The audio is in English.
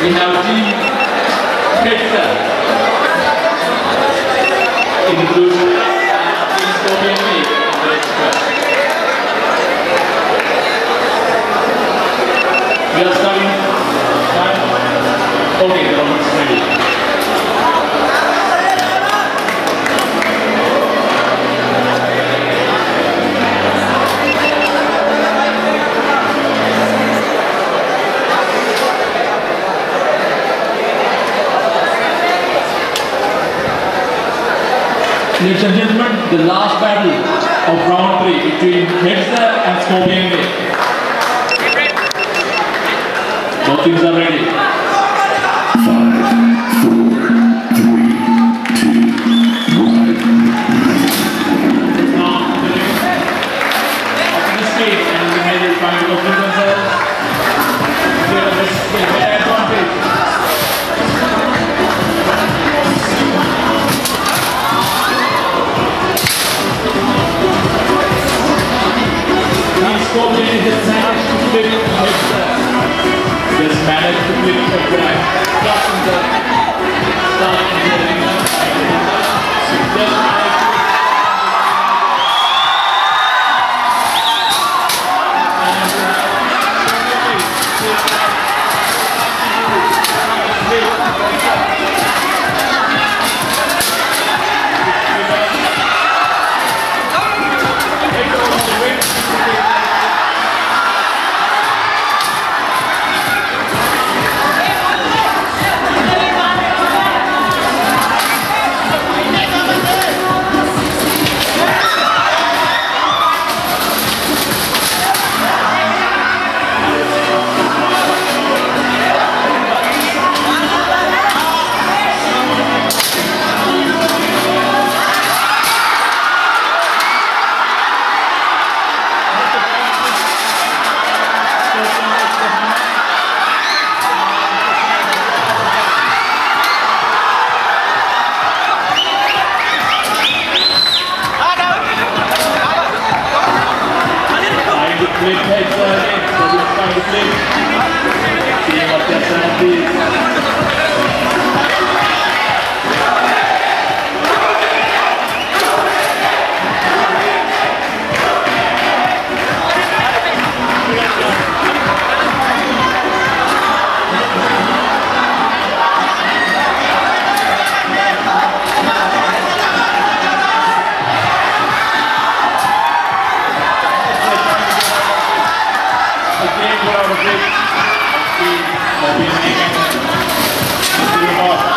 We have team Pizza in the blue team Scorpion League in the red shirt. We are starting time. Okay, the round is ready. Ladies and gentlemen, the last battle of round 3 between Wellassa and Scorpion League. Both teams are ready. 5, 4, 3, 2, 1. Now, up in the stage and the men are trying to complete themselves. Here is the advantage. Scorpion just managed to flip Wellassa. Just managed to flip the drag. Just in the start of the arena. Just managed flip heads again, so we're trying to flip. Seeing what their stance is. Again, we're out of it. Let's see what we're making.